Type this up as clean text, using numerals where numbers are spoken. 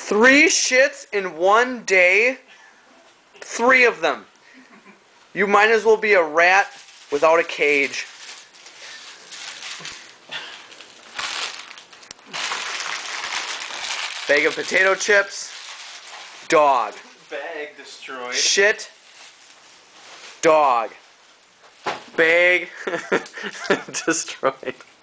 3 shits in 1 day? 3 of them. You might as well be a rat without a cage. Bag of potato chips. Dog. Bag destroyed. Shit. Dog. Bag destroyed.